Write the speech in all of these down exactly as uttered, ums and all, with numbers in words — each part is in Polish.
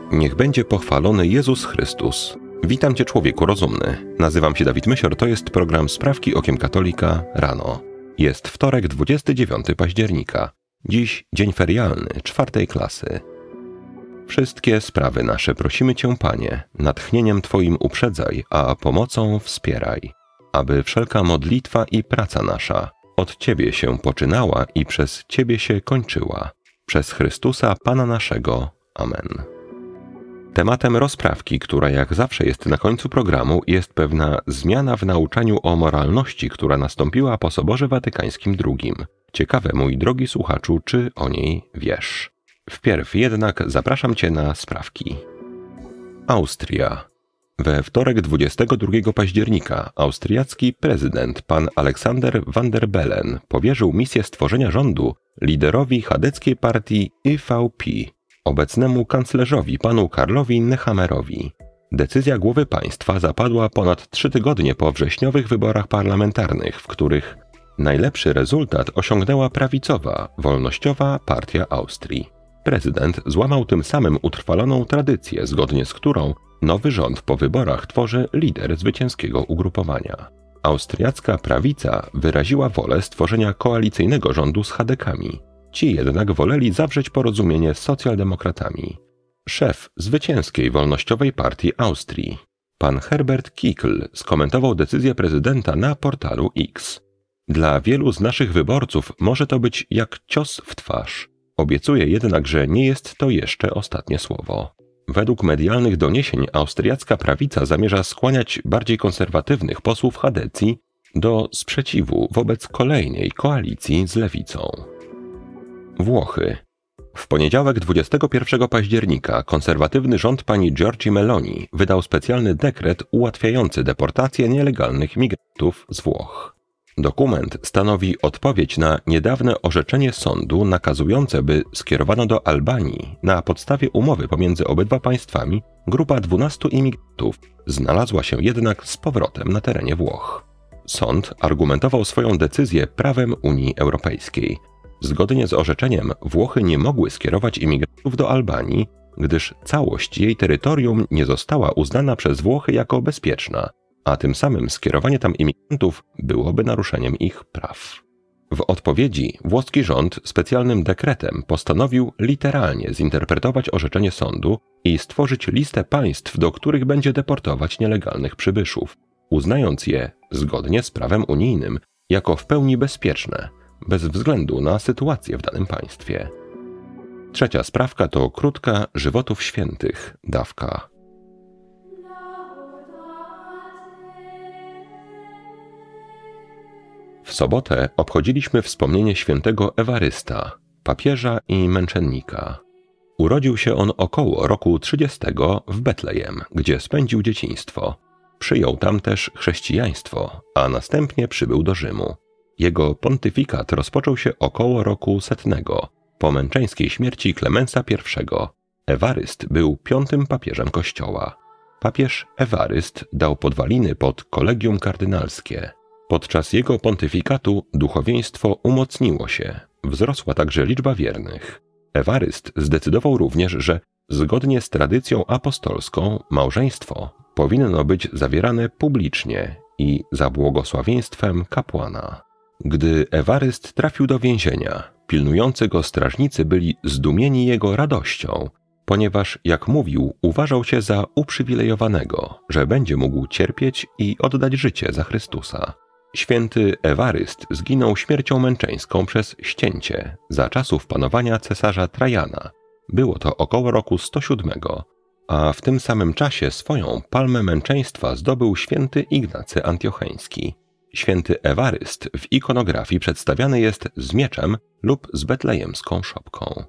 Niech będzie pochwalony Jezus Chrystus. Witam Cię, człowieku rozumny. Nazywam się Dawid Mysior, to jest program Sprawki Okiem Katolika rano. Jest wtorek, dwudziestego dziewiątego października. Dziś dzień ferialny, czwartej klasy. Wszystkie sprawy nasze prosimy Cię, Panie, natchnieniem Twoim uprzedzaj, a pomocą wspieraj, aby wszelka modlitwa i praca nasza od Ciebie się poczynała i przez Ciebie się kończyła. Przez Chrystusa Pana naszego. Amen. Tematem rozprawki, która jak zawsze jest na końcu programu, jest pewna zmiana w nauczaniu o moralności, która nastąpiła po Soborze Watykańskim drugim. Ciekawe, mój drogi słuchaczu, czy o niej wiesz. Wpierw jednak zapraszam Cię na sprawki. Austria. We wtorek dwudziestego drugiego października austriacki prezydent pan Aleksander van der Bellen powierzył misję stworzenia rządu liderowi chadeckiej partii I V P, obecnemu kanclerzowi panu Karlowi Nehammerowi. Decyzja głowy państwa zapadła ponad trzy tygodnie po wrześniowych wyborach parlamentarnych, w których najlepszy rezultat osiągnęła prawicowa, wolnościowa partia Austrii. Prezydent złamał tym samym utrwaloną tradycję, zgodnie z którą nowy rząd po wyborach tworzy lider zwycięskiego ugrupowania. Austriacka prawica wyraziła wolę stworzenia koalicyjnego rządu z chadekami. Ci jednak woleli zawrzeć porozumienie z socjaldemokratami. Szef zwycięskiej wolnościowej partii Austrii, pan Herbert Kickl, skomentował decyzję prezydenta na portalu X. Dla wielu z naszych wyborców może to być jak cios w twarz. Obiecuję jednak, że nie jest to jeszcze ostatnie słowo. Według medialnych doniesień austriacka prawica zamierza skłaniać bardziej konserwatywnych posłów chadecji do sprzeciwu wobec kolejnej koalicji z lewicą. Włochy. W poniedziałek dwudziestego pierwszego października konserwatywny rząd pani Giorgi Meloni wydał specjalny dekret ułatwiający deportację nielegalnych migrantów z Włoch. Dokument stanowi odpowiedź na niedawne orzeczenie sądu nakazujące, by skierowano do Albanii na podstawie umowy pomiędzy obydwa państwami grupa dwunastu imigrantów znalazła się jednak z powrotem na terenie Włoch. Sąd argumentował swoją decyzję prawem Unii Europejskiej. Zgodnie z orzeczeniem Włochy nie mogły skierować imigrantów do Albanii, gdyż całość jej terytorium nie została uznana przez Włochy jako bezpieczna, a tym samym skierowanie tam imigrantów byłoby naruszeniem ich praw. W odpowiedzi włoski rząd specjalnym dekretem postanowił literalnie zinterpretować orzeczenie sądu i stworzyć listę państw, do których będzie deportować nielegalnych przybyszów, uznając je, zgodnie z prawem unijnym, jako w pełni bezpieczne, bez względu na sytuację w danym państwie. Trzecia sprawka to krótka żywotów świętych dawka. W sobotę obchodziliśmy wspomnienie świętego Ewarysta, papieża i męczennika. Urodził się on około roku trzydziestego w Betlejem, gdzie spędził dzieciństwo. Przyjął tam też chrześcijaństwo, a następnie przybył do Rzymu. Jego pontyfikat rozpoczął się około roku setnego, po męczeńskiej śmierci Klemensa pierwszego. Ewaryst był piątym papieżem Kościoła. Papież Ewaryst dał podwaliny pod kolegium kardynalskie. Podczas jego pontyfikatu duchowieństwo umocniło się, wzrosła także liczba wiernych. Ewaryst zdecydował również, że zgodnie z tradycją apostolską małżeństwo powinno być zawierane publicznie i za błogosławieństwem kapłana. Gdy Ewaryst trafił do więzienia, pilnujący go strażnicy byli zdumieni jego radością, ponieważ, jak mówił, uważał się za uprzywilejowanego, że będzie mógł cierpieć i oddać życie za Chrystusa. Święty Ewaryst zginął śmiercią męczeńską przez ścięcie za czasów panowania cesarza Trajana. Było to około roku sto siódmego, a w tym samym czasie swoją palmę męczeństwa zdobył święty Ignacy Antiocheński. Święty Ewaryst w ikonografii przedstawiany jest z mieczem lub z betlejemską szopką.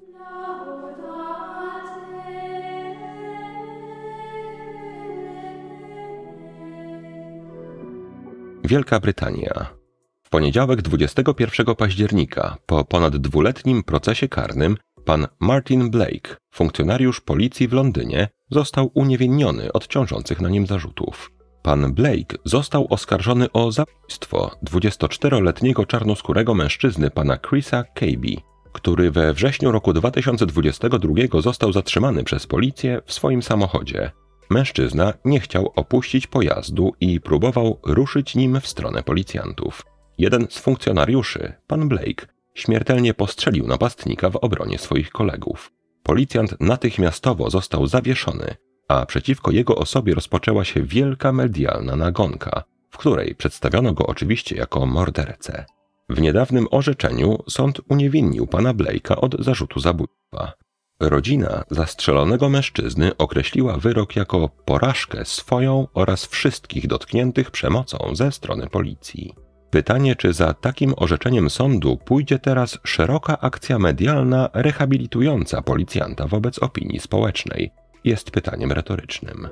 Wielka Brytania. W poniedziałek dwudziestego pierwszego października, po ponad dwuletnim procesie karnym, pan Martin Blake, funkcjonariusz policji w Londynie, został uniewinniony od ciążących na nim zarzutów. Pan Blake został oskarżony o zabójstwo dwudziestoczteroletniego czarnoskórego mężczyzny pana Chrisa Caby. który we wrześniu roku dwa tysiące dwudziestego drugiego został zatrzymany przez policję w swoim samochodzie. Mężczyzna nie chciał opuścić pojazdu i próbował ruszyć nim w stronę policjantów. Jeden z funkcjonariuszy, pan Blake, śmiertelnie postrzelił napastnika w obronie swoich kolegów. Policjant natychmiastowo został zawieszony, a przeciwko jego osobie rozpoczęła się wielka medialna nagonka, w której przedstawiono go oczywiście jako mordercę. W niedawnym orzeczeniu sąd uniewinnił pana Blake'a od zarzutu zabójstwa. Rodzina zastrzelonego mężczyzny określiła wyrok jako porażkę swoją oraz wszystkich dotkniętych przemocą ze strony policji. Pytanie, czy za takim orzeczeniem sądu pójdzie teraz szeroka akcja medialna rehabilitująca policjanta wobec opinii społecznej, jest pytaniem retorycznym.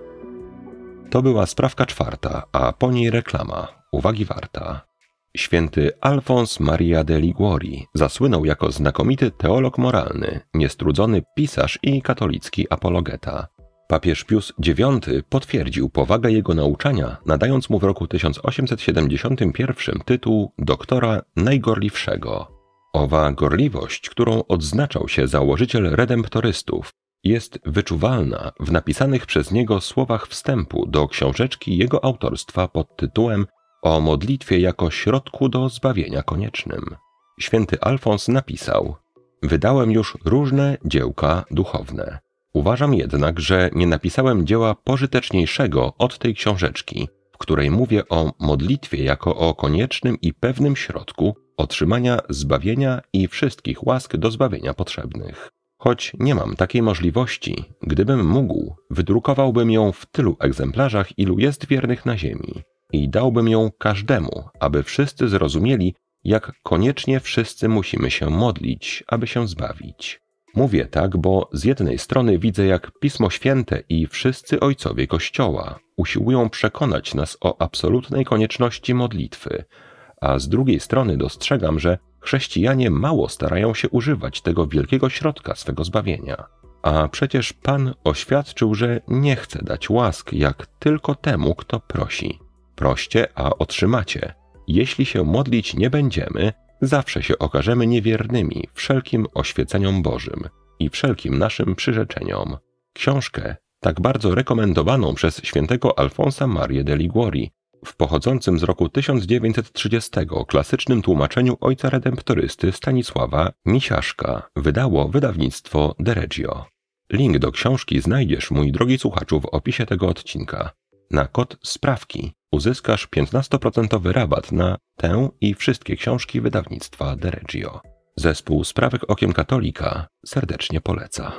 To była sprawka czwarta, a po niej reklama, uwagi warta. Święty Alfons Maria de Liguori zasłynął jako znakomity teolog moralny, niestrudzony pisarz i katolicki apologeta. Papież Pius dziewiąty potwierdził powagę jego nauczania, nadając mu w roku tysiąc osiemset siedemdziesiątym pierwszym tytuł doktora najgorliwszego. Owa gorliwość, którą odznaczał się założyciel redemptorystów, jest wyczuwalna w napisanych przez niego słowach wstępu do książeczki jego autorstwa pod tytułem o modlitwie jako środku do zbawienia koniecznym. Święty Alfons napisał: wydałem już różne dziełka duchowne. Uważam jednak, że nie napisałem dzieła pożyteczniejszego od tej książeczki, w której mówię o modlitwie jako o koniecznym i pewnym środku otrzymania zbawienia i wszystkich łask do zbawienia potrzebnych. Choć nie mam takiej możliwości, gdybym mógł, wydrukowałbym ją w tylu egzemplarzach, ilu jest wiernych na ziemi, i dałbym ją każdemu, aby wszyscy zrozumieli, jak koniecznie wszyscy musimy się modlić, aby się zbawić. Mówię tak, bo z jednej strony widzę, jak Pismo Święte i wszyscy ojcowie Kościoła usiłują przekonać nas o absolutnej konieczności modlitwy, a z drugiej strony dostrzegam, że chrześcijanie mało starają się używać tego wielkiego środka swego zbawienia. A przecież Pan oświadczył, że nie chce dać łask jak tylko temu, kto prosi. Proście, a otrzymacie. Jeśli się modlić nie będziemy, zawsze się okażemy niewiernymi wszelkim oświeceniom Bożym i wszelkim naszym przyrzeczeniom. Książkę, tak bardzo rekomendowaną przez świętego Alfonsa Marię de Liguori, w pochodzącym z roku tysiąc dziewięćset trzydziestego klasycznym tłumaczeniu ojca redemptorysty Stanisława Misiaszka, wydało wydawnictwo De Reggio. Link do książki znajdziesz, mój drogi słuchaczu, w opisie tego odcinka. Na kod sprawki uzyskasz piętnastoprocentowy rabat na tę i wszystkie książki wydawnictwa De Reggio. Zespół Sprawek Okiem Katolika serdecznie poleca.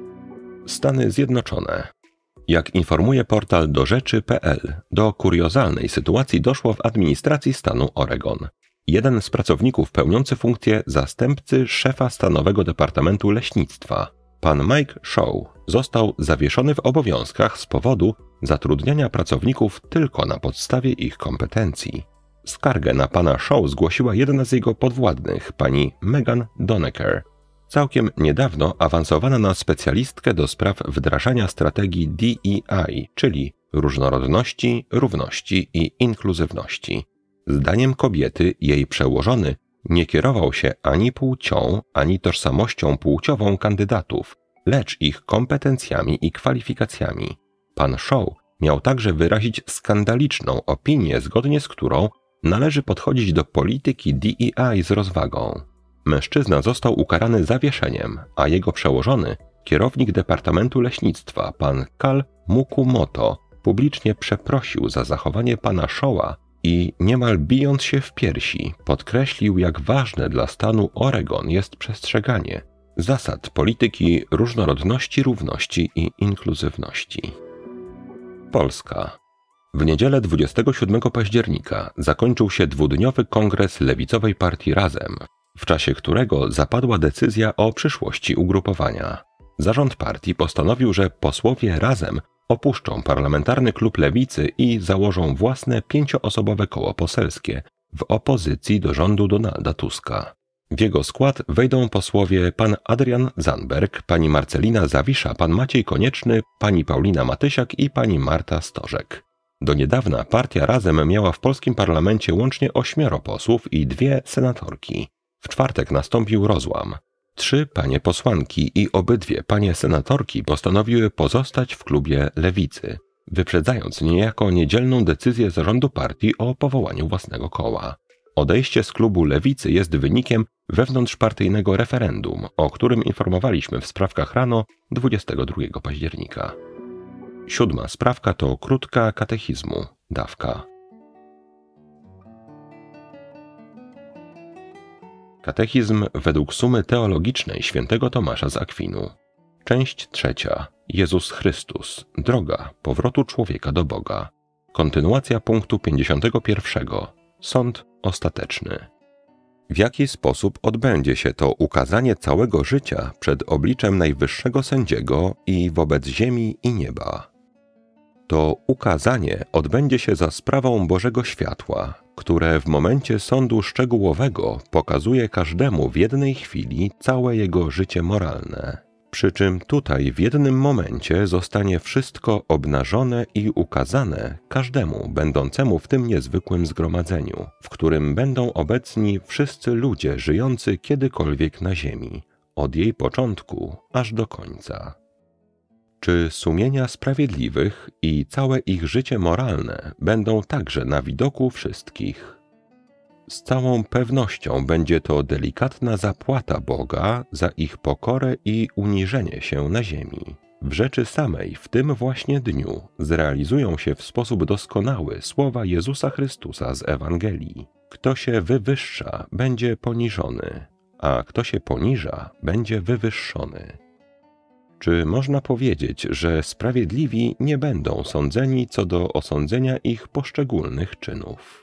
Stany Zjednoczone. Jak informuje portal do rzeczy kropka pe el, do kuriozalnej sytuacji doszło w administracji stanu Oregon. Jeden z pracowników pełniący funkcję zastępcy szefa stanowego Departamentu Leśnictwa, pan Mike Shaw, został zawieszony w obowiązkach z powodu zatrudniania pracowników tylko na podstawie ich kompetencji. Skargę na pana Shaw zgłosiła jedna z jego podwładnych, pani Megan Donecker, całkiem niedawno awansowana na specjalistkę do spraw wdrażania strategii D E I, czyli różnorodności, równości i inkluzywności. Zdaniem kobiety jej przełożony nie kierował się ani płcią, ani tożsamością płciową kandydatów, lecz ich kompetencjami i kwalifikacjami. Pan Shaw miał także wyrazić skandaliczną opinię, zgodnie z którą należy podchodzić do polityki D E I z rozwagą. Mężczyzna został ukarany zawieszeniem, a jego przełożony, kierownik Departamentu Leśnictwa, pan Kal Mukumoto, publicznie przeprosił za zachowanie pana Shawa i niemal bijąc się w piersi, podkreślił, jak ważne dla stanu Oregon jest przestrzeganie zasad polityki różnorodności, równości i inkluzywności. Polska. W niedzielę dwudziestego siódmego października zakończył się dwudniowy kongres lewicowej partii Razem, w czasie którego zapadła decyzja o przyszłości ugrupowania. Zarząd partii postanowił, że posłowie Razem opuszczą parlamentarny klub lewicy i założą własne pięcioosobowe koło poselskie w opozycji do rządu Donalda Tuska. W jego skład wejdą posłowie pan Adrian Zandberg, pani Marcelina Zawisza, pan Maciej Konieczny, pani Paulina Matysiak i pani Marta Stożek. Do niedawna partia Razem miała w polskim parlamencie łącznie ośmioro posłów i dwie senatorki. W czwartek nastąpił rozłam. Trzy panie posłanki i obydwie panie senatorki postanowiły pozostać w klubie Lewicy, wyprzedzając niejako niedzielną decyzję zarządu partii o powołaniu własnego koła. Odejście z klubu Lewicy jest wynikiem wewnątrzpartyjnego referendum, o którym informowaliśmy w Sprawkach rano dwudziestego drugiego października. Siódma sprawka to krótka katechizmu, dawka. Katechizm według sumy teologicznej świętego Tomasza z Akwinu. Część trzecia. Jezus Chrystus. Droga powrotu człowieka do Boga. Kontynuacja punktu pięćdziesiątego pierwszego. Sąd ostateczny. W jaki sposób odbędzie się to ukazanie całego życia przed obliczem najwyższego sędziego i wobec ziemi i nieba? To ukazanie odbędzie się za sprawą Bożego światła, które w momencie sądu szczegółowego pokazuje każdemu w jednej chwili całe jego życie moralne. Przy czym tutaj w jednym momencie zostanie wszystko obnażone i ukazane każdemu będącemu w tym niezwykłym zgromadzeniu, w którym będą obecni wszyscy ludzie żyjący kiedykolwiek na ziemi, od jej początku aż do końca. Czy sumienia sprawiedliwych i całe ich życie moralne będą także na widoku wszystkich? Z całą pewnością będzie to delikatna zapłata Boga za ich pokorę i uniżenie się na ziemi. W rzeczy samej w tym właśnie dniu zrealizują się w sposób doskonały słowa Jezusa Chrystusa z Ewangelii. Kto się wywyższa, będzie poniżony, a kto się poniża, będzie wywyższony. Czy można powiedzieć, że sprawiedliwi nie będą sądzeni co do osądzenia ich poszczególnych czynów?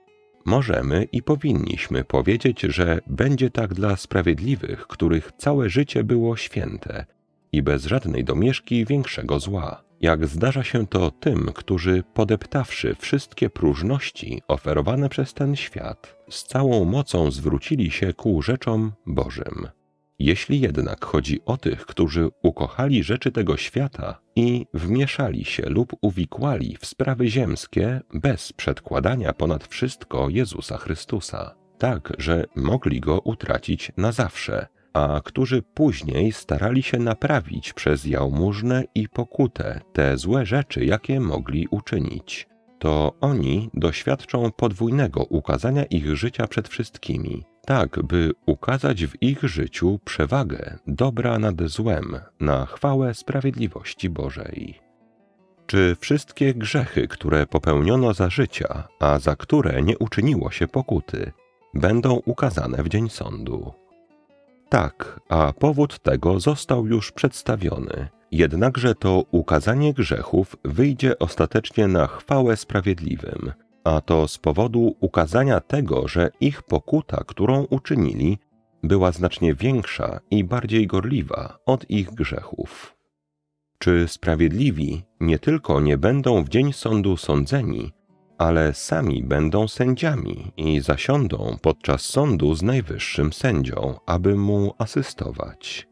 Możemy i powinniśmy powiedzieć, że będzie tak dla sprawiedliwych, których całe życie było święte i bez żadnej domieszki większego zła, jak zdarza się to tym, którzy podeptawszy wszystkie próżności oferowane przez ten świat, z całą mocą zwrócili się ku rzeczom Bożym. Jeśli jednak chodzi o tych, którzy ukochali rzeczy tego świata i wmieszali się lub uwikłali w sprawy ziemskie bez przedkładania ponad wszystko Jezusa Chrystusa, tak, że mogli Go utracić na zawsze, a którzy później starali się naprawić przez jałmużnę i pokutę te złe rzeczy, jakie mogli uczynić, to oni doświadczą podwójnego ukazania ich życia przed wszystkimi, tak by ukazać w ich życiu przewagę dobra nad złem na chwałę sprawiedliwości Bożej. Czy wszystkie grzechy, które popełniono za życia, a za które nie uczyniło się pokuty, będą ukazane w dzień sądu? Tak, a powód tego został już przedstawiony. Jednakże to ukazanie grzechów wyjdzie ostatecznie na chwałę sprawiedliwym, a to z powodu ukazania tego, że ich pokuta, którą uczynili, była znacznie większa i bardziej gorliwa od ich grzechów. Czy sprawiedliwi nie tylko nie będą w dzień sądu sądzeni, ale sami będą sędziami i zasiądą podczas sądu z najwyższym sędzią, aby mu asystować?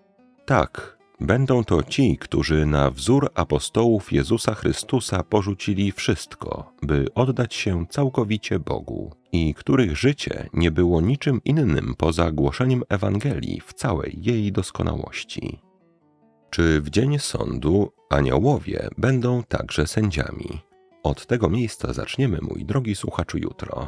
Tak, będą to ci, którzy na wzór apostołów Jezusa Chrystusa porzucili wszystko, by oddać się całkowicie Bogu i których życie nie było niczym innym poza głoszeniem Ewangelii w całej jej doskonałości. Czy w dzień sądu aniołowie będą także sędziami? Od tego miejsca zaczniemy, mój drogi słuchaczu, jutro.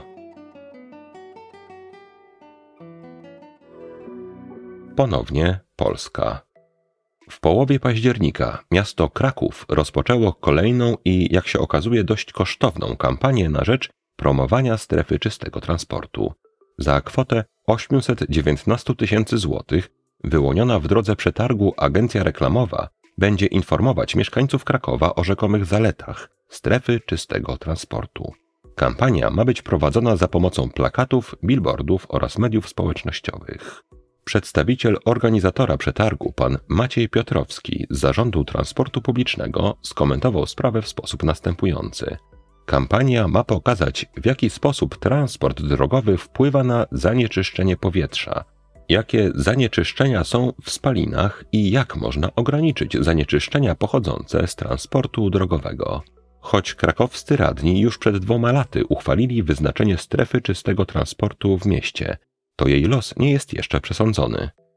Ponownie Polska. W połowie października miasto Kraków rozpoczęło kolejną i, jak się okazuje, dość kosztowną kampanię na rzecz promowania strefy czystego transportu. Za kwotę osiemset dziewiętnaście tysięcy złotych wyłoniona w drodze przetargu agencja reklamowa będzie informować mieszkańców Krakowa o rzekomych zaletach strefy czystego transportu. Kampania ma być prowadzona za pomocą plakatów, billboardów oraz mediów społecznościowych. Przedstawiciel organizatora przetargu, pan Maciej Piotrowski z Zarządu Transportu Publicznego, skomentował sprawę w sposób następujący. Kampania ma pokazać, w jaki sposób transport drogowy wpływa na zanieczyszczenie powietrza, jakie zanieczyszczenia są w spalinach i jak można ograniczyć zanieczyszczenia pochodzące z transportu drogowego. Choć krakowscy radni już przed dwoma laty uchwalili wyznaczenie strefy czystego transportu w mieście, to jej los nie jest jeszcze przesądzony.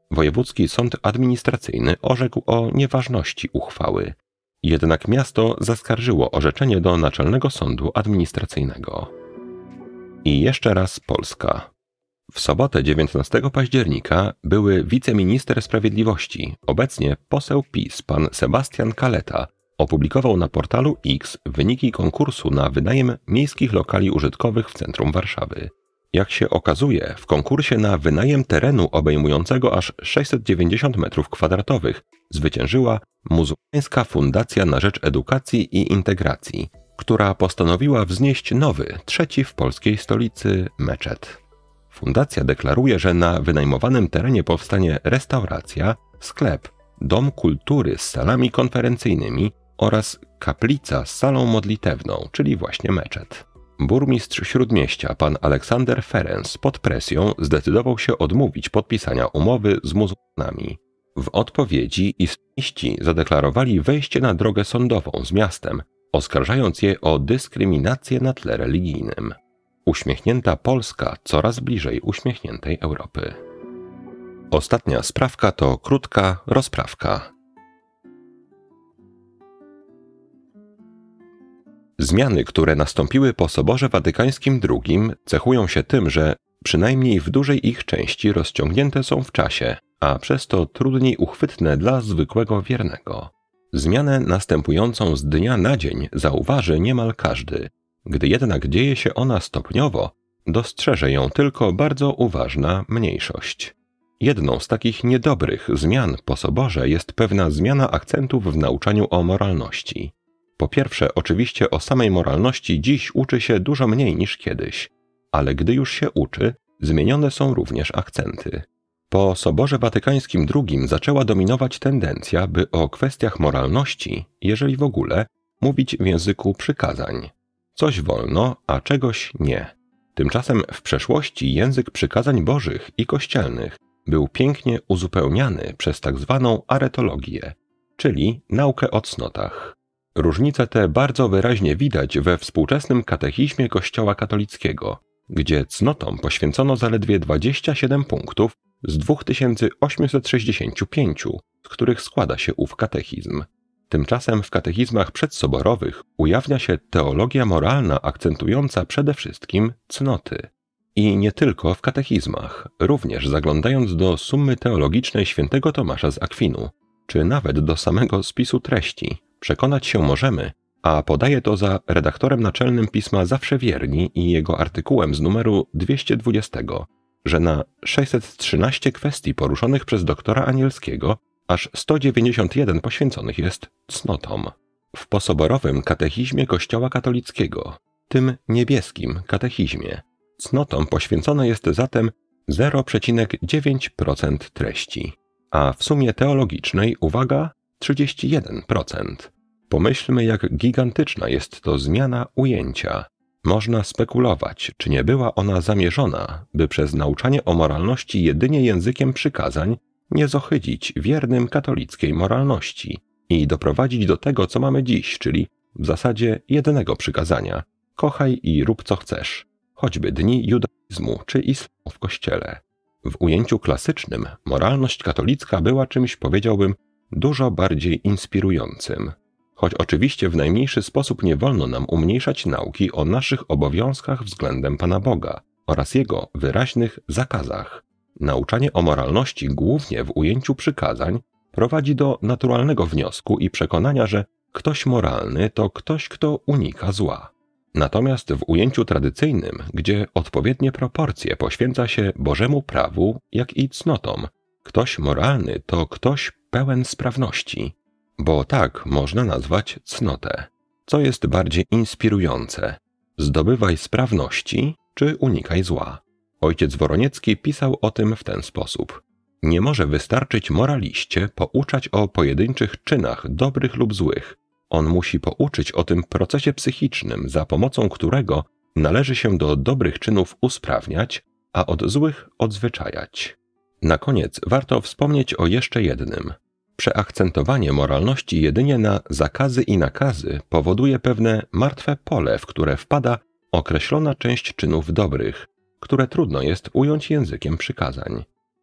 Wojewódzki Sąd Administracyjny orzekł o nieważności uchwały. Jednak miasto zaskarżyło orzeczenie do Naczelnego Sądu Administracyjnego. I jeszcze raz Polska. W sobotę dziewiętnastego października były wiceminister sprawiedliwości, obecnie poseł PiS, pan Sebastian Kaleta, opublikował na portalu X wyniki konkursu na wynajem miejskich lokali użytkowych w centrum Warszawy. Jak się okazuje, w konkursie na wynajem terenu obejmującego aż sześćset dziewięćdziesiąt metrów kwadratowych zwyciężyła Muzułmańska Fundacja na Rzecz Edukacji i Integracji, która postanowiła wznieść nowy, trzeci w polskiej stolicy meczet. Fundacja deklaruje, że na wynajmowanym terenie powstanie restauracja, sklep, dom kultury z salami konferencyjnymi oraz kaplica z salą modlitewną, czyli właśnie meczet. Burmistrz Śródmieścia, pan Aleksander Ferenc, pod presją zdecydował się odmówić podpisania umowy z muzułmanami. W odpowiedzi islamiści zadeklarowali wejście na drogę sądową z miastem, oskarżając je o dyskryminację na tle religijnym. Uśmiechnięta Polska coraz bliżej uśmiechniętej Europy. Ostatnia sprawka to krótka rozprawka. Zmiany, które nastąpiły po Soborze Watykańskim drugim, cechują się tym, że przynajmniej w dużej ich części rozciągnięte są w czasie, a przez to trudniej uchwytne dla zwykłego wiernego. Zmianę następującą z dnia na dzień zauważy niemal każdy. Gdy jednak dzieje się ona stopniowo, dostrzeże ją tylko bardzo uważna mniejszość. Jedną z takich niedobrych zmian po Soborze jest pewna zmiana akcentów w nauczaniu o moralności. Po pierwsze, oczywiście o samej moralności dziś uczy się dużo mniej niż kiedyś, ale gdy już się uczy, zmienione są również akcenty. Po Soborze Watykańskim drugim zaczęła dominować tendencja, by o kwestiach moralności, jeżeli w ogóle, mówić w języku przykazań. Coś wolno, a czegoś nie. Tymczasem w przeszłości język przykazań bożych i kościelnych był pięknie uzupełniany przez tak zwaną aretologię, czyli naukę o cnotach. Różnice te bardzo wyraźnie widać we współczesnym katechizmie Kościoła katolickiego, gdzie cnotom poświęcono zaledwie dwadzieścia siedem punktów z dwa tysiące osiemset sześćdziesiąt pięć, z których składa się ów katechizm. Tymczasem w katechizmach przedsoborowych ujawnia się teologia moralna akcentująca przede wszystkim cnoty. I nie tylko w katechizmach, również zaglądając do summy teologicznej świętego Tomasza z Akwinu, czy nawet do samego spisu treści, przekonać się możemy, a podaje to za redaktorem naczelnym pisma Zawsze Wierni i jego artykułem z numeru dwieście dwadzieścia, że na sześćset trzynaście kwestii poruszonych przez doktora Anielskiego aż sto dziewięćdziesiąt jeden poświęconych jest cnotom. W posoborowym katechizmie Kościoła katolickiego, tym niebieskim katechizmie, cnotom poświęcone jest zatem zero przecinek dziewięć procent treści, a w sumie teologicznej, uwaga, trzydzieści jeden procent. Pomyślmy, jak gigantyczna jest to zmiana ujęcia. Można spekulować, czy nie była ona zamierzona, by przez nauczanie o moralności jedynie językiem przykazań nie zohydzić wiernym katolickiej moralności i doprowadzić do tego, co mamy dziś, czyli w zasadzie jednego przykazania: kochaj i rób co chcesz, choćby dni judaizmu czy islamu w kościele. W ujęciu klasycznym moralność katolicka była czymś, powiedziałbym, dużo bardziej inspirującym. Choć oczywiście w najmniejszy sposób nie wolno nam umniejszać nauki o naszych obowiązkach względem Pana Boga oraz Jego wyraźnych zakazach. Nauczanie o moralności głównie w ujęciu przykazań prowadzi do naturalnego wniosku i przekonania, że ktoś moralny to ktoś, kto unika zła. Natomiast w ujęciu tradycyjnym, gdzie odpowiednie proporcje poświęca się Bożemu prawu, jak i cnotom, ktoś moralny to ktoś pełen sprawności. Bo tak można nazwać cnotę. Co jest bardziej inspirujące? Zdobywaj sprawności, czy unikaj zła? Ojciec Woroniecki pisał o tym w ten sposób. Nie może wystarczyć moraliście pouczać o pojedynczych czynach dobrych lub złych. On musi pouczyć o tym procesie psychicznym, za pomocą którego należy się do dobrych czynów usprawniać, a od złych odzwyczajać. Na koniec warto wspomnieć o jeszcze jednym. Przeakcentowanie moralności jedynie na zakazy i nakazy powoduje pewne martwe pole, w które wpada określona część czynów dobrych, które trudno jest ująć językiem przykazań.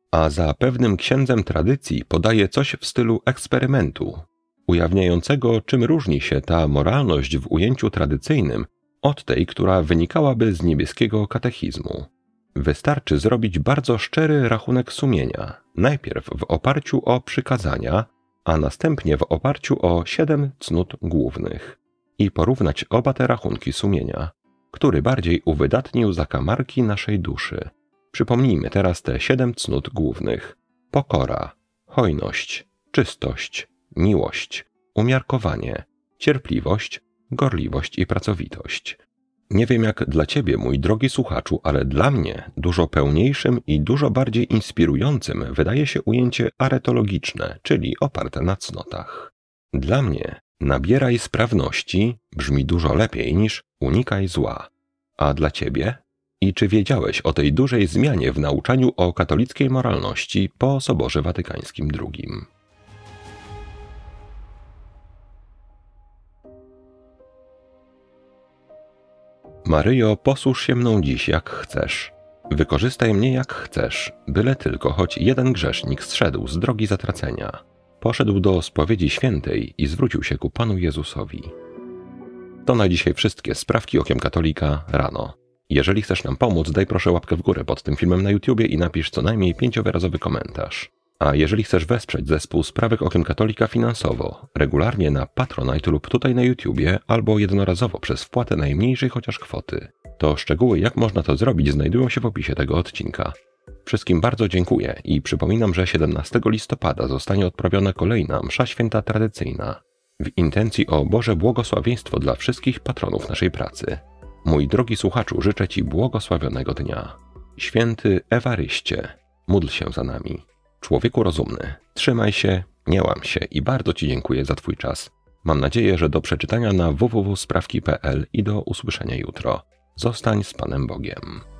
A za pewnym księdzem tradycji podaje coś w stylu eksperymentu, ujawniającego, czym różni się ta moralność w ujęciu tradycyjnym od tej, która wynikałaby z niebieskiego katechizmu. Wystarczy zrobić bardzo szczery rachunek sumienia, najpierw w oparciu o przykazania, a następnie w oparciu o siedem cnót głównych i porównać oba te rachunki sumienia, który bardziej uwydatnił zakamarki naszej duszy. Przypomnijmy teraz te siedem cnót głównych: pokora, hojność, czystość, miłość, umiarkowanie, cierpliwość, gorliwość i pracowitość. Nie wiem jak dla Ciebie, mój drogi słuchaczu, ale dla mnie dużo pełniejszym i dużo bardziej inspirującym wydaje się ujęcie aretologiczne, czyli oparte na cnotach. Dla mnie nabieraj sprawności brzmi dużo lepiej niż unikaj zła. A dla Ciebie? I czy wiedziałeś o tej dużej zmianie w nauczaniu o katolickiej moralności po Soborze Watykańskim drugim? Maryjo, posłuż się mną dziś jak chcesz. Wykorzystaj mnie jak chcesz, byle tylko choć jeden grzesznik zszedł z drogi zatracenia. Poszedł do spowiedzi świętej i zwrócił się ku Panu Jezusowi. To na dzisiaj wszystkie sprawki okiem katolika rano. Jeżeli chcesz nam pomóc, daj proszę łapkę w górę pod tym filmem na YouTubie i napisz co najmniej pięciowyrazowy komentarz. A jeżeli chcesz wesprzeć zespół Sprawek Okiem Katolika finansowo, regularnie na Patronite lub tutaj na YouTubie, albo jednorazowo przez wpłatę najmniejszej chociaż kwoty, to szczegóły jak można to zrobić znajdują się w opisie tego odcinka. Wszystkim bardzo dziękuję i przypominam, że siedemnastego listopada zostanie odprawiona kolejna msza święta tradycyjna w intencji o Boże błogosławieństwo dla wszystkich patronów naszej pracy. Mój drogi słuchaczu, życzę Ci błogosławionego dnia. Święty Ewaryście, módl się za nami. Człowieku rozumny, trzymaj się, nie łam się i bardzo Ci dziękuję za Twój czas. Mam nadzieję, że do przeczytania na w w w kropka sprawki kropka p l i do usłyszenia jutro. Zostań z Panem Bogiem.